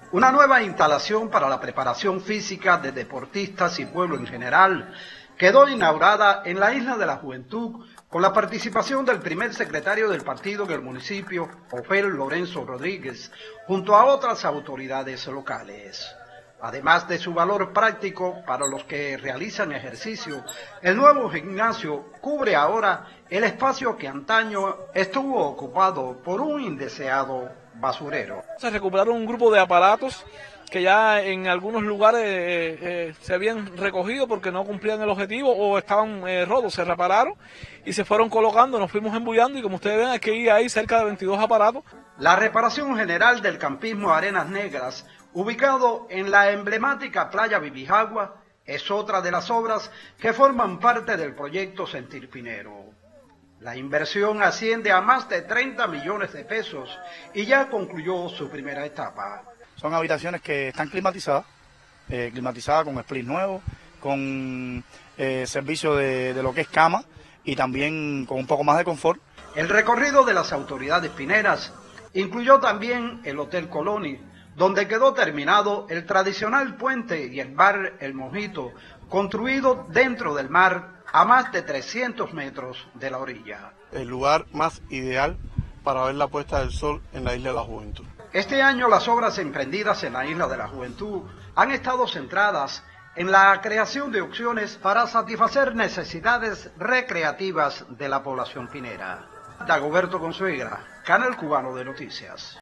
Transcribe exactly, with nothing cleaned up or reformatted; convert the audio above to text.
Una nueva instalación para la preparación física de deportistas y pueblo en general quedó inaugurada en la Isla de la Juventud con la participación del primer secretario del partido del municipio, Ofer Lorenzo Rodríguez, junto a otras autoridades locales. Además de su valor práctico para los que realizan ejercicio, el nuevo gimnasio cubre ahora el espacio que antaño estuvo ocupado por un indeseado basurero. Se recuperaron un grupo de aparatos que ya en algunos lugares eh, eh, se habían recogido porque no cumplían el objetivo o estaban eh, rotos, se repararon y se fueron colocando, nos fuimos embullando y como ustedes ven aquí hay cerca de veintidós aparatos. La reparación general del campismo Arenas Negras, ubicado en la emblemática playa Bibijagua, es otra de las obras que forman parte del proyecto Sentir Pinero. La inversión asciende a más de treinta millones de pesos y ya concluyó su primera etapa. Son habitaciones que están climatizadas, eh, climatizadas con split nuevo, con eh, servicio de, de lo que es cama y también con un poco más de confort. El recorrido de las autoridades pineras incluyó también el Hotel Coloni, donde quedó terminado el tradicional puente y el bar El Mojito, construido dentro del mar a más de trescientos metros de la orilla. El lugar más ideal para ver la puesta del sol en la Isla de la Juventud. Este año las obras emprendidas en la Isla de la Juventud han estado centradas en la creación de opciones para satisfacer necesidades recreativas de la población pinera. Dagoberto Consuegra, Canal Cubano de Noticias.